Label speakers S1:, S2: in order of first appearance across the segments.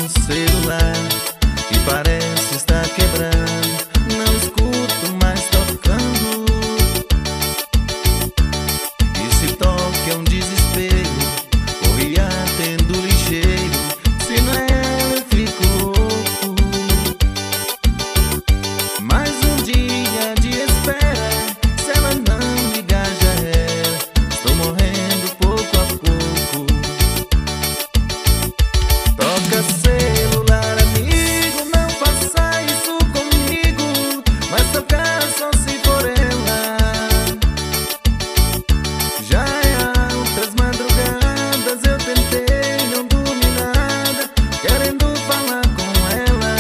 S1: um celular que parece estar quebrando. Não escuto mais tocando. E se toca é um desespero, corre atendo ligeiro. Se não é ela eu fico louco. Mais um dia de espera, se ela não ligar já era. Estou morrendo pouco a pouco. Toca celular, amigo, não faça isso comigo. Mas tocar só se for ela. Já é altas madrugadas, eu tentei, não dormi nada, querendo falar com ela.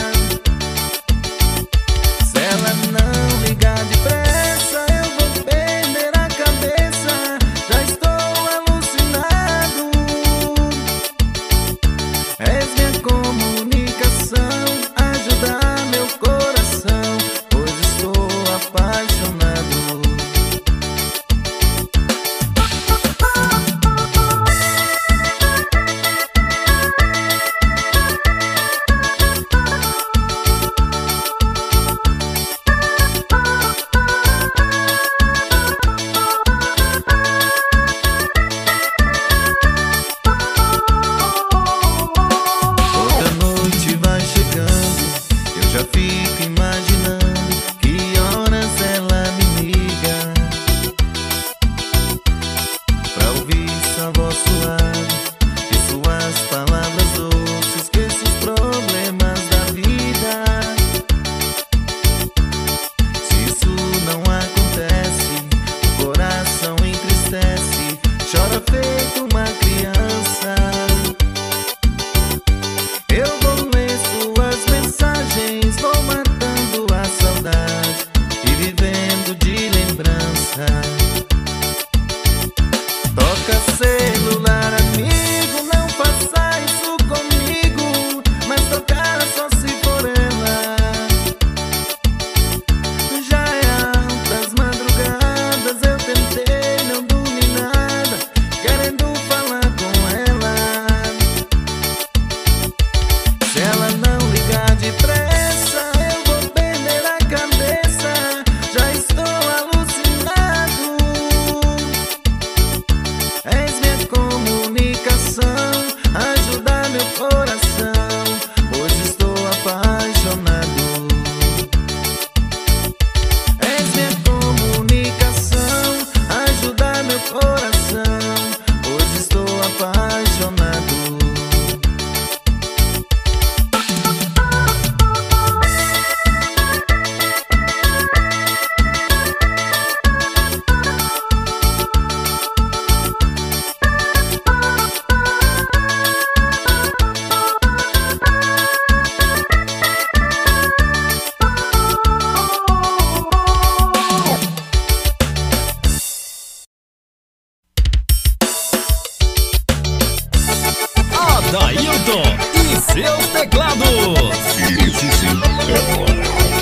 S1: Se ela não ligar depressa, eu vou perder a cabeça. Já estou alucinado. És minha comunicação, ajudar meu coração, pois estou apaixonado. Toda noite vai chegando, eu já fico imaginando que horas ela me liga, pra ouvir sua voz suave e suas palavras doces. Esqueço os problemas da vida. Se isso não acontece, o coração entristece, chora feito uma criança. Eu vou ler suas mensagens, vou matando a saudade e vivendo de lembrança. Toca celular, amigo, não faça isso comigo. Mas tocar só se for ela. Já é altas madrugadas, eu tentei, não dormi nada, querendo falar com ela. Se ela não ligar depressa, eu vou perder a cabeça. Já estou alucinado. És minha comunicação, ajudar meu coração, pois estou apaixonado. És minha comunicação, ajudar meu coração, pois estou apaixonado.
S2: Adailton e seus teclados.
S3: Isso sim é bom.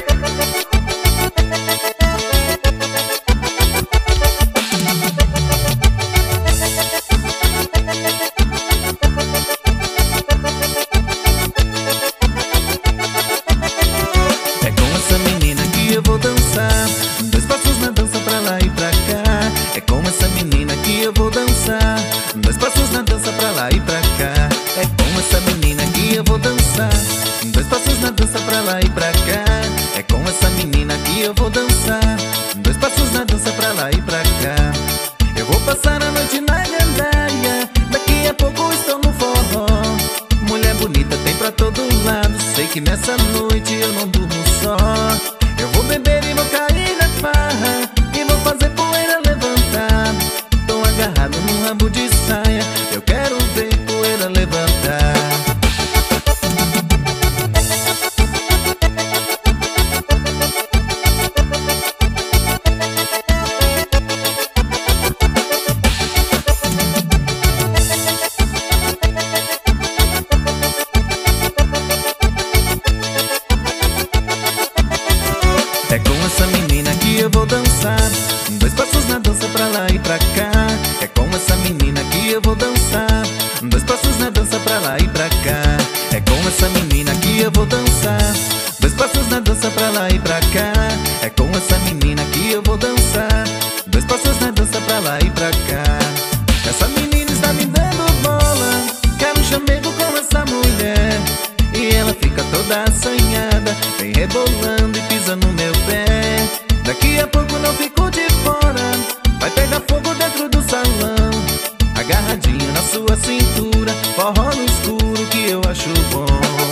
S1: É com essa menina que eu vou dançar, dois passos na dança pra lá e pra cá. É com essa menina que eu vou dançar, dois passos na dança pra lá e pra cá. É com essa menina que eu vou dançar, dois passos na dança pra lá e pra cá. É com essa menina que eu vou dançar, dois passos na dança pra lá e pra cá. Eu vou passar a noite na gandaia, daqui a pouco estou no forró. Mulher bonita tem pra todo lado, sei que nessa noite eu não durmo só. Eu vou beber e vou cair na farra, e vou fazer poeira levantar. Tô agarrado num rabo de saia, eu quero ver poeira levantar. É com essa menina que eu vou dançar, dois passos na dança pra lá e pra cá. É com essa menina que eu vou dançar, dois passos na dança pra lá e pra cá. É com com essa menina que eu vou dançar. Dois passos na dança pra lá e pra cá. É com essa menina que eu vou dançar. Dois passos na dança pra lá e pra cá. Essa menina está me dando bola. Quero um chamego com essa mulher. E ela fica toda assanhada, vem rebolando e pisa no meu pé. Daqui a pouco não fico de fora, vai pegar fogo dentro do salão. Agarradinho na sua cintura, forró no escuro que eu acho bom.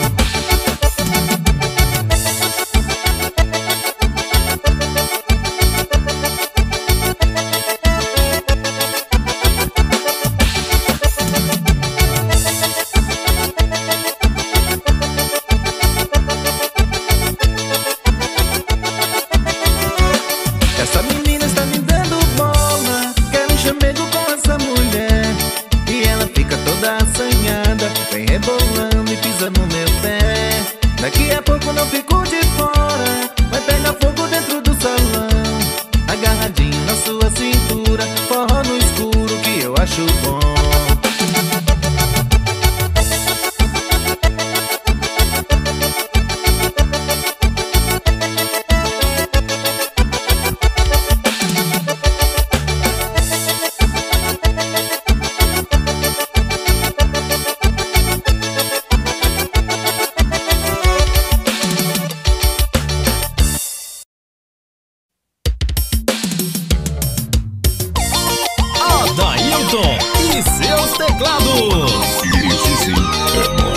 S1: Essa menina está me dando bola, quero um chamego com essa mulher. E ela fica toda assanhada, vem rebolando e pisa no meu pé. Daqui a pouco não fico de fora, vai pegar fogo dentro do salão. Agarradinho na sua cintura, forró no escuro que eu acho bom.
S2: Adailton e seus teclados.
S3: Esse sim é bom.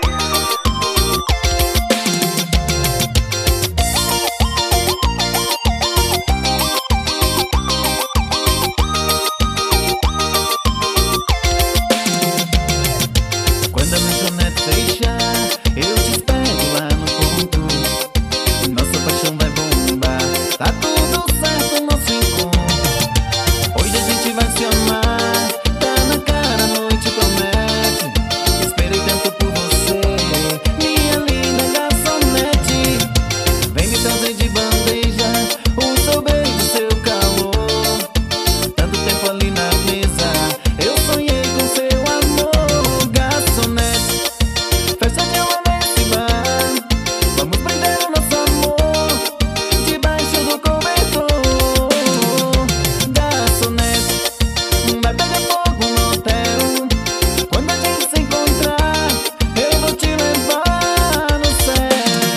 S1: Quando a lanchonete fechar, eu te espero lá no ponto. Nossa paixão vai bombar, tá tudo certo nosso encontro. Hoje a gente vai se amar, tá na cara, a noite promete. Esperei tanto por você, minha linda garçonete. Vem me trazer de bandeja o seu beijo, seu calor. Tanto tempo ali na mesa, eu sonhei com seu amor. Garçonete, fecha de uma nesse bar, vamos prender o nosso amor debaixo do cobertor. Garçonete, vai pegar fogo no hotel. Quando a gente se encontrar, eu vou te levar no céu.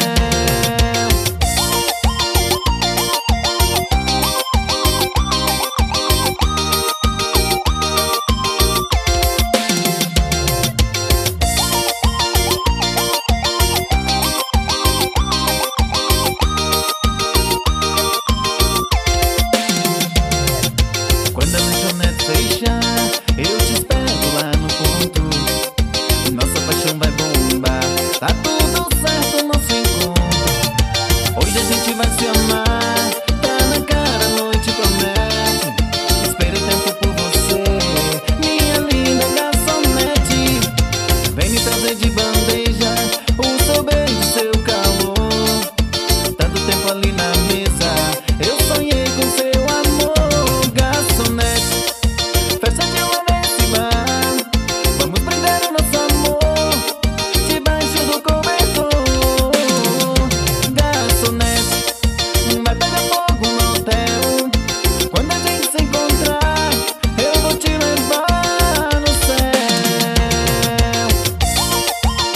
S1: Quando a lanchonete fechar, eu te espero lá no ponto. Nossa paixão vai bombar, tá tudo certo nosso encontro. Hoje a gente vai se amar, tá na cara, a noite promete. Esperei tanto por você, minha linda garçonete. Vem me trazer de bandeja o seu beijo, seu calor. Tanto tempo ali na mesa, eu sonhei com seu amor. Garçonete, fecha de uma vez esse bar, vamos prender o nosso amor debaixo do cobertor. Garçonete, vai pegar fogo no hotel. Quando a gente se encontrar, eu vou te levar no céu.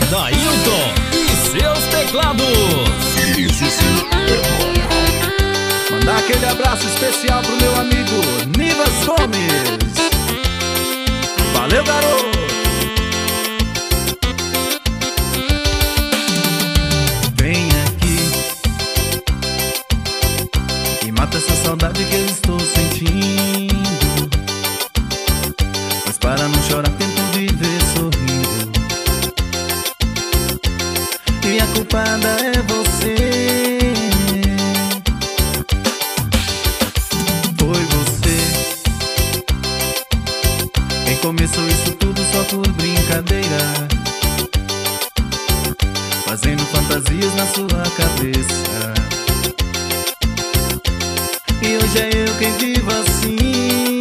S2: Adailton e seus teclados.
S3: Isso sim é moda.
S1: Mandar aquele abraço especial pro meu amigo Nivas Gomes. Valeu, garoto! Vem aqui e mata essa saudade que eu estou sentindo. Mas para não chorar tento viver sorrindo. E a culpada é você. Foi você quem começou isso tudo só por brincadeira, fazendo fantasias na sua cabeça. E hoje é eu quem vivo assim,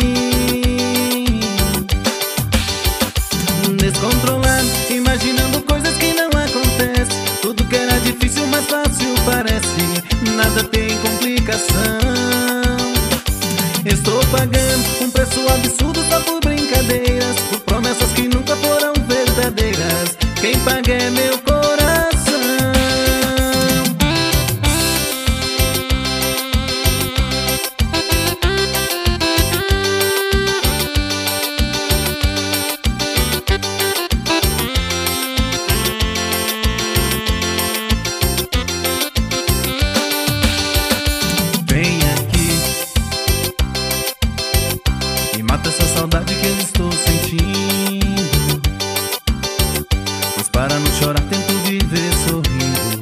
S1: descontrolado, imaginando coisas que não acontecem. Tudo que era difícil, mais fácil parece. Nada tem complicação. Estou pagando um preço absurdo só por brincadeiras, por promessas que nunca foram verdadeiras. Quem paga é meu coração. Vem aqui e mata essa saudade que eu estou sentindo. Mas para não chorar tento viver sorrindo.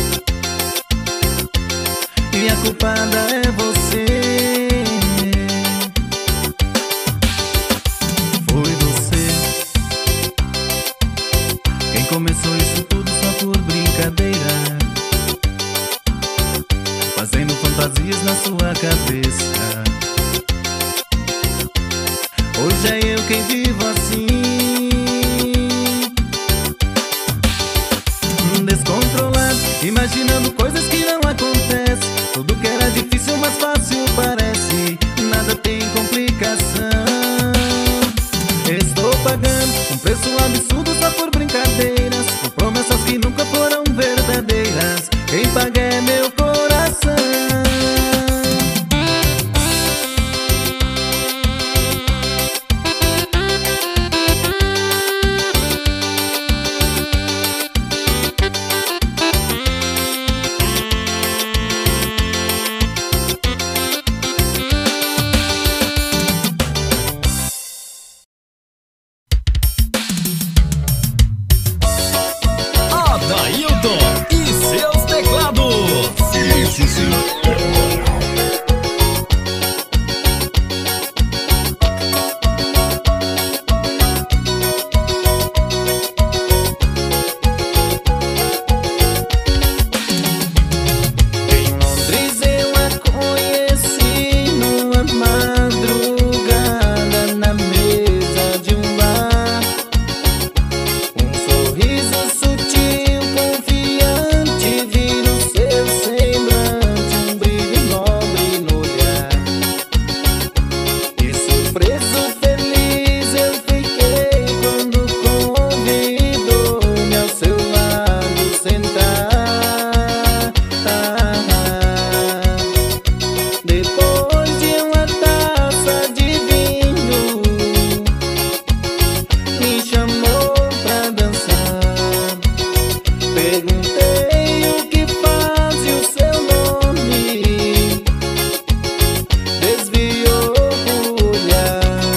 S1: E a culpada é você. Foi você quem começou isso tudo só por brincadeira, fazendo fantasias na sua cabeça. Hoje é eu quem vivo assim, descontrolado, imaginando coisas que não acontecem. Tudo que era difícil, mais fácil parece. Nada tem complicação. Estou pagando um preço absurdo só por brincadeiras, por promessas que nunca foram verdadeiras. Quem paga é meu coração.
S2: Adailton e seus teclados.
S3: Isso sim é moda.
S1: Em Londres eu a conheci numa madrugada na mesa de um bar. Um sorriso sutil, confiante, vi no seu semblante um brilho nobre no olhar. E surpreso, feliz eu fiquei quando convidou-me ao seu lado sentar. Depois de uma taça de vinho, me chamou pra dançar. Perguntei o que faz e o seu nome, desviou o olhar.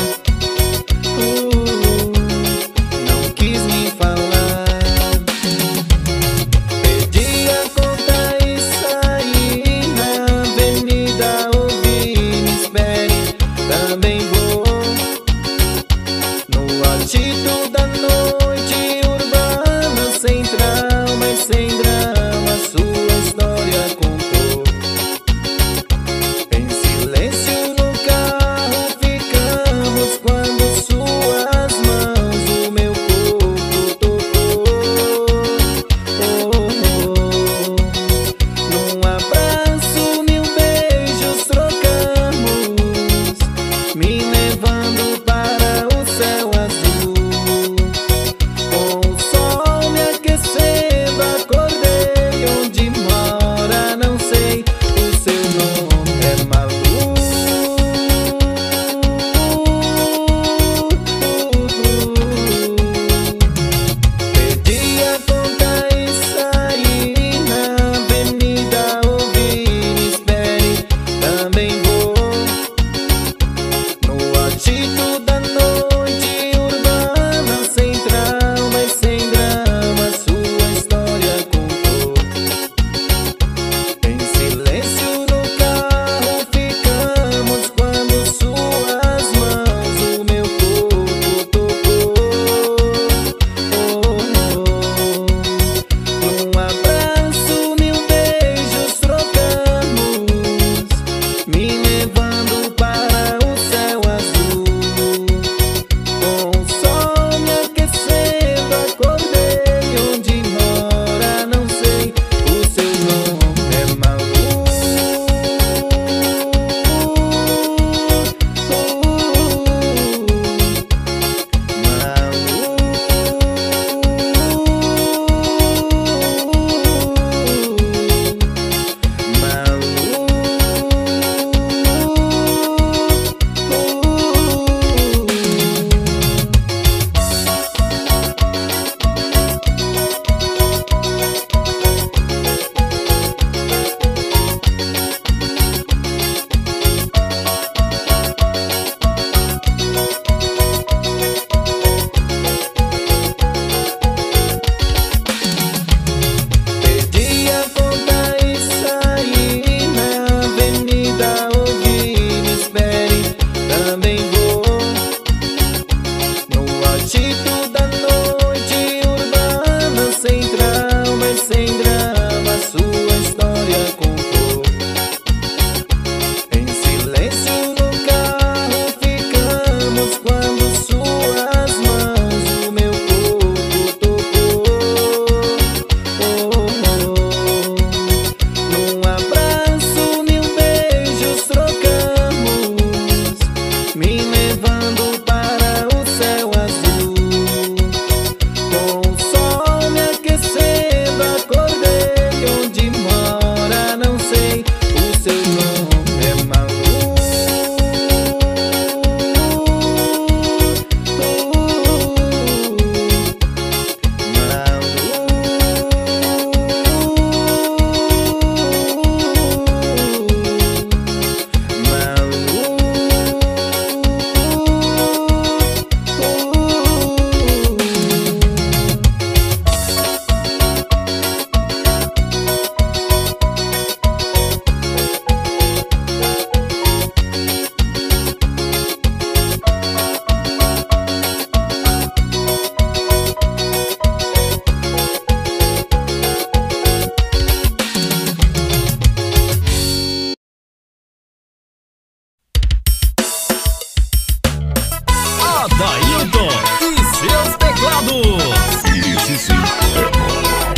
S2: Adailton e seus teclados.
S3: Esse sim é moral.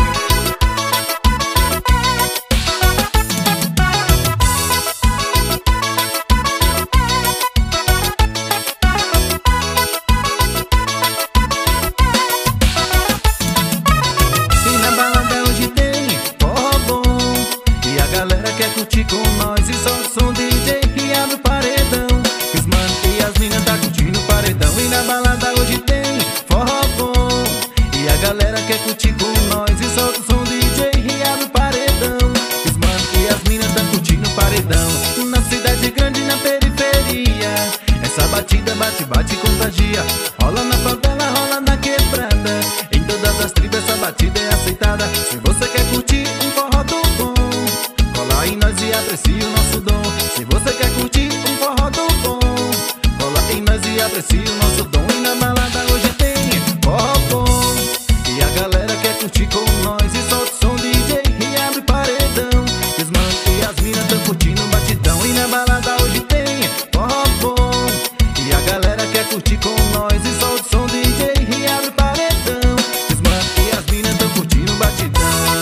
S1: E na balada hoje tem forró bom, e a galera quer curtir com nós. E solta o som DJ que abre o paredão, que os mano e as minas tá curtindo o paredão. E na balada hoje tem forró bom, e a galera quer curtir com nós. E solta o som DJ que abre o paredão, que os mano e as minas tá curtindo o paredão. Na cidade grande e na periferia, essa batida bate, bate e contagia. Rola na favela, rola na quebrada, em todas as tribos essa batida é aceitada. Se você quer curtir um forró do bom, cola em nós e aprecie o nosso dom. Se você quer curtir um forró do bom, cola em nós e aprecie o nosso dom. E na balada hoje tem forró bom, e a galera quer curtir com nós. E solta o som DJ e abre paredão, que os manos e as minas tão curtindo um batidão. E na balada hoje tem forró bom, e a galera quer curtir com nós. E solta o som DJ e abre paredão, que os manos e as minas tão curtindo um batidão.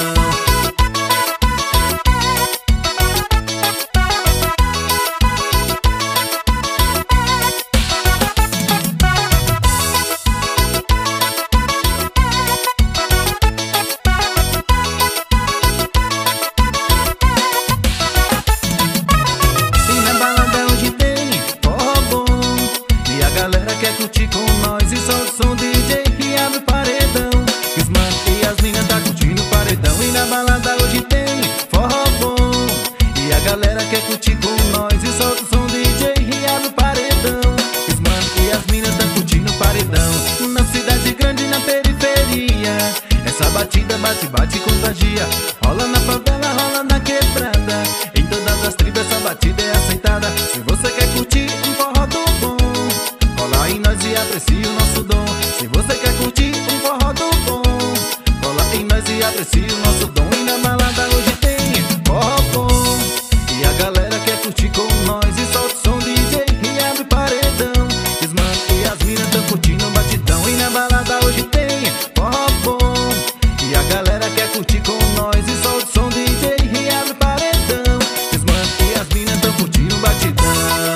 S1: E na balada hoje tem forró bom, e a galera quer curtir com nós. E solta o som DJ que abre o paredão, que os mano e as minas tá curtindo o paredão. E na balada hoje tem forró bom, e a galera quer curtir com nós. E solta o som DJ que abre o paredão, que os mano e as minas tá curtindo o paredão. Na cidade grande e na periferia, essa batida bate, bate e contagia. Rola na favela, rola na quebrada, em todas as tribos essa batida é aceitada. Se você quer curtir um forró do bom, cola em nós e aprecie o nosso dom. Se você quer curtir um forró do bom, cola em nós e aprecie o nosso dom. E na balada hoje tem forró bom, e a galera quer curtir com nós. E solta o som DJ e abre paredão, que os mano e as minas tão curtindo um batidão. E na balada hoje tem forró bom, e a galera quer curtir com nós. E solta o som DJ e abre paredão, que os mano e as minas tão curtindo um batidão.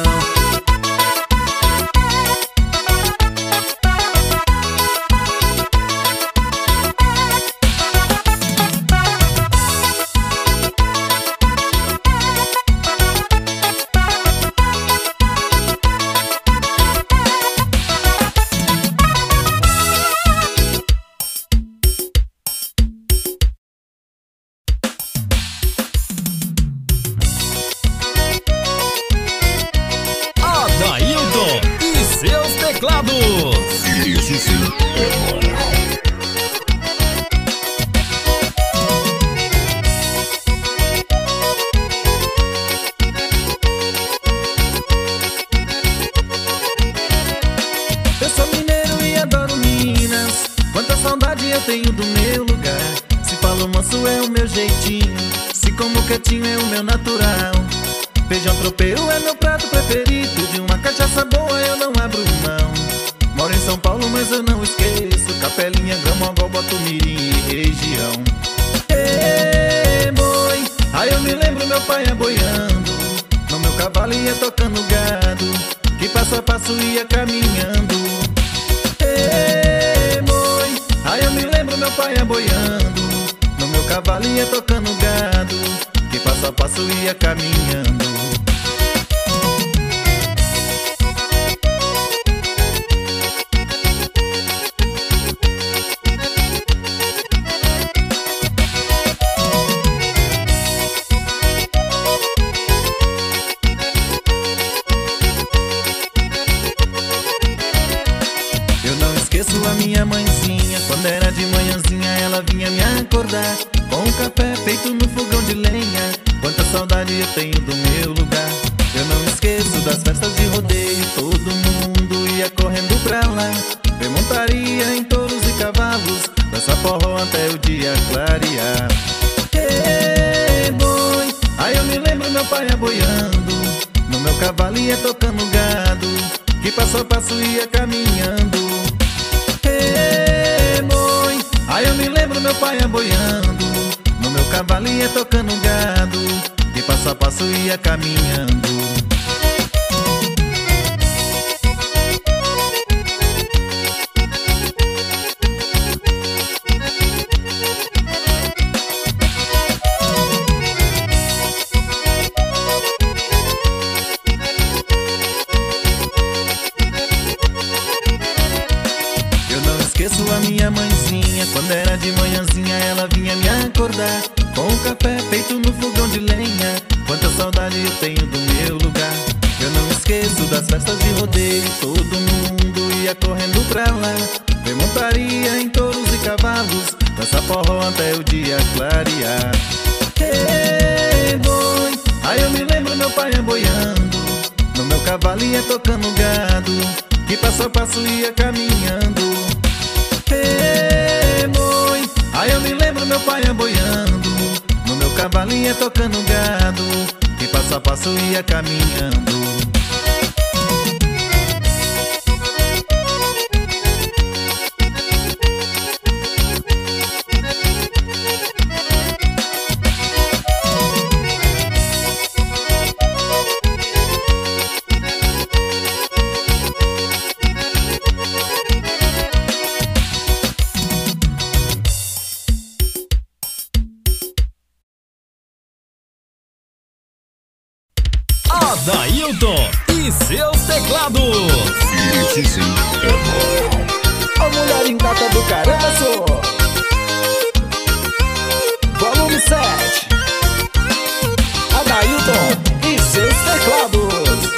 S2: Adailton e seus teclados.
S3: Esse sim é moral.
S1: Eu sou mineiro e adoro Minas, quanta saudade eu tenho do meu lugar. Se falo manso é o meu jeitinho, se como quietinho é o meu natural. Feijão tropeiro é meu prato preferido, de uma cachaça boa eu não abro mão. Moro em São Paulo mas eu não esqueço, Capelinha, Gramogol, Botumirim e região. Ê, boi, aí eu me lembro meu pai aboiando, no meu cavalo ia tocando gado, que passo a passo ia caminhando. Ê, boi, aí eu me lembro meu pai aboiando, no meu cavalo ia tocando gado, que passo a passo ia caminhando. Eu não esqueço a minha mãezinha, quando era de manhãzinha ela vinha me acordar, com um café feito no fogão de lenha. Quanta saudade eu tenho do meu lugar. Eu não esqueço das festas de rodeio, todo mundo ia correndo pra lá, ver montaria em touros e cavalos, dança forró até o dia clarear. Ei, boi, aí eu me lembro meu pai aboiando, no meu cavalo ia tocando gado, que que passo a passo ia caminhando. Ei, mãe, aí eu me lembro meu pai aboiando, no meu cavalo ia tocando gado, que passo a passo ia caminhando. Esqueço a minha mãezinha, quando era de manhãzinha ela vinha me acordar com um café feito no fogão de lenha. Quanta saudade eu tenho do meu lugar. Eu não esqueço das festas de rodeio, todo mundo ia correndo pra lá, ver montaria em touros e cavalos, dança forró até o dia clarear. Ei, boi, aí eu me lembro meu pai aboiando, no meu cavalo ia tocando gado, que passo a passo ia caminhando. Ei, boi, aí eu me lembro meu pai aboiando, no meu cavalo ia tocando gado, que passo a passo ia caminhando.
S2: Adailton e seus teclados.
S3: Esse sim é bom.
S1: Ô mulher ingata do caramba, sou volume 7. Adailton e seus teclados.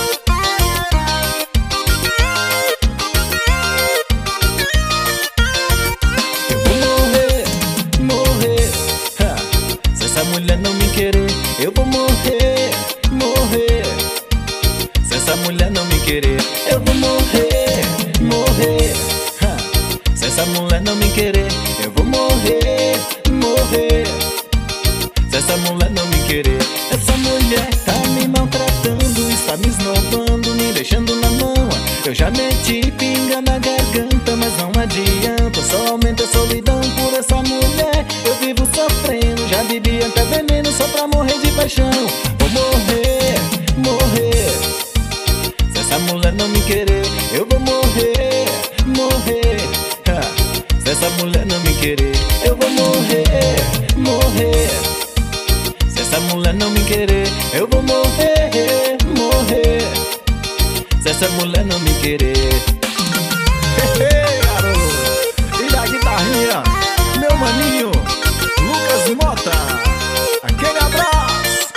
S1: Eu vou morrer, morrer, se essa mulher não me querer. Eu vou morrer, morrer, se essa mulher não me querer. Eu vou morrer, morrer, se essa mulher não me querer. Eu vou morrer, morrer, se essa mulher não me querer. Essa mulher tá me maltratando, está me esnobando, me deixando na mão. Eu já meti pinga na garganta, mas não adianta, só aumenta a solidão por essa mulher. Eu vivo sofrendo, já bebi até veneno só pra morrer de paixão. Vou morrer, morrer, se essa mulher não me querer. Eu vou morrer, morrer, se essa mulher não me querer. Eu vou morrer, morrer, se essa mulher não me querer. Eu vou morrer, morrer, se essa mulher não me querer. Hey, garoto! E da guitarrinha, meu maninho Lucas Mota. Aquele abraço.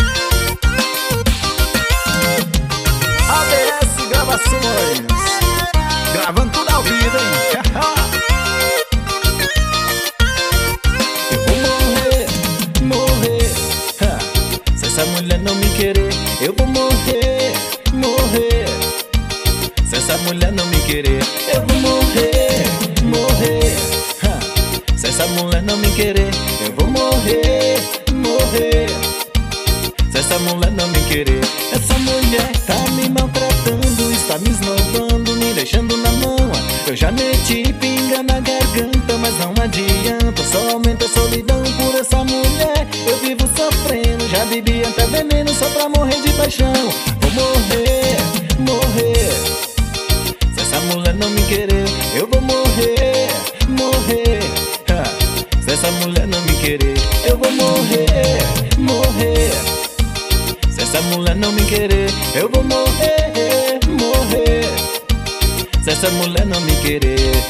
S1: ABS Gravações, gravando tudo ao vivo, hein? Eu vou morrer, morrer, se essa mulher não me querer. Eu vou morrer, morrer, se essa mulher não me querer. Eu vou morrer, morrer, se essa mulher não me querer. Eu vou morrer, morrer, se essa mulher não me querer. Essa mulher tá me maltratando, está me esnobando, me deixando na mão. Eu já meti pinga na garganta, mas não adianta, só aumenta a solidão por essa mulher. Eu vivo sofrendo, já bebi até veneno só pra morrer de paixão. Vou morrer, morrer, se essa mulher não me querer. Eu vou morrer, morrer, se essa mulher não me querer. Eu vou morrer, morrer, se essa mulher não me querer. Eu vou morrer, morrer, se essa mulher não me querer.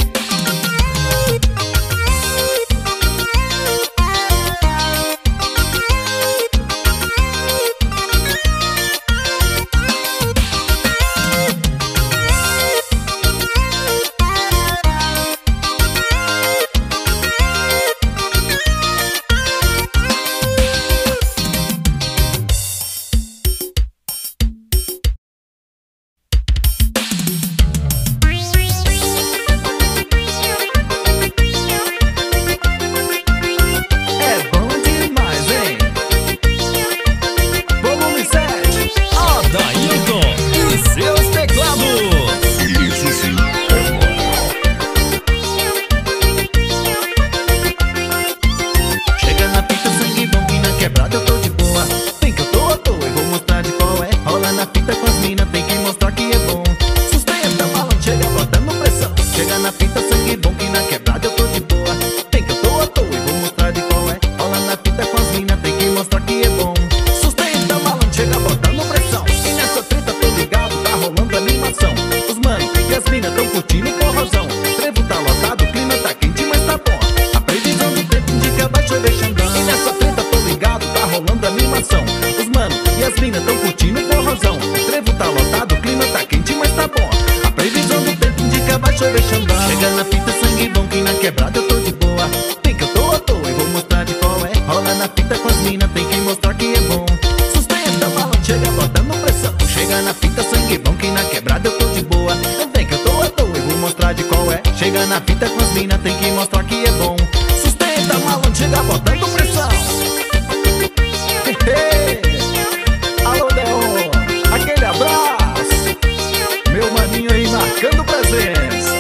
S1: curtindo o forrozão. Trevo tá lotado, o clima tá quente, mas tá bom. A previsão do tempo indica vai chover Xandão. E nessa treta tô ligado, tá rolando animação. Os mano e as mina tão curtindo o forrozão. O trevo tá lotado, o clima tá quente, mas tá bom. A previsão do tempo indica vai chover Xandão. Chega na fita, sangue bom, que na quebrada eu tô de boa. Tem que eu tô à toa e vou mostrar de qual é. Rola na fita com as mina, tem que mostrar que é bom. Sustenta, malandro, chega botando pressão. Chega na fita, sangue bom, que na quebrada eu tô de boa. Vem que eu tô à toa e vou mostrar de qual é. Chega na fita com as mina, tem que mostrar que é bom. Sustenta, malandro, chega botando pressão. Alô, Deon, aquele abraço. Meu maninho aí marcando presença.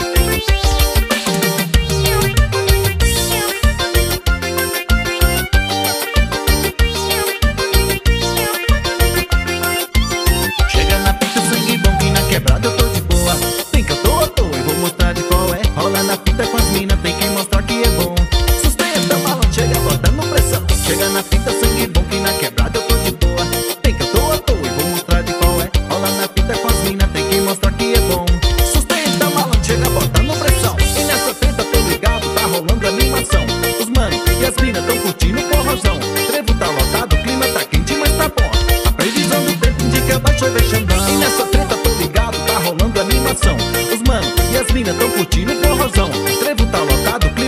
S1: Chega na fita, sangue bom, que na quebrada eu tô de boa. Tem que eu tô à toa e vou mostrar de qual é. Rola na fita com as mina, tem que mostrar que é bom. Sustenta, malandro, chega botando pressão. Chega na fita, sangue bom, que na quebrada eu tô de boa. Tem que eu tô à toa e vou mostrar de qual é. Rola na fita com as mina, tem que mostrar que é bom. Sustenta, malandro, chega botando pressão. E nessa treta tô ligado, tá rolando animação. Os mano e as mina tão curtindo o forrozão. Trevo tá lotado, o clima tá quente, mas tá bom. A previsão do tempo indica vai chover Xandão. E nessa treta tô ligado, tá rolando animação. Os mano e as mina tão curtindo o forrozão. Trevo tá lotado, o clima